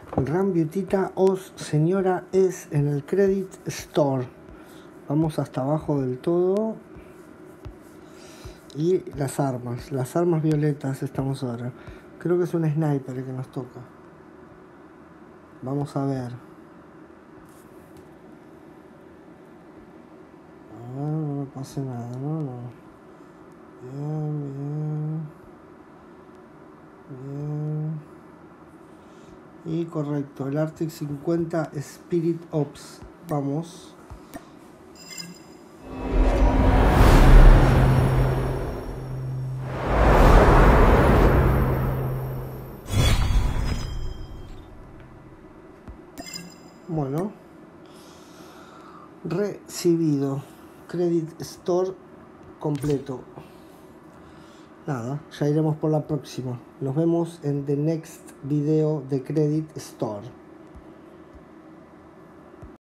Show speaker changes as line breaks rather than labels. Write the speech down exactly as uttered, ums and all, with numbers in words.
Rambiutita Os, señora, es en el Credit Store. Vamos hasta abajo del todo. Y las armas, las armas violetas estamos ahora. Creo que es un sniper el que nos toca. Vamos a ver. A ver, no me pase nada, no, no. Bien, bien. Bien. Y correcto, el Arctic cincuenta Spirit Ops. Vamos. Bueno. Recibido. Credit Store completo. Nada, ya iremos por la próxima. Nos vemos en the next video de Credit Store.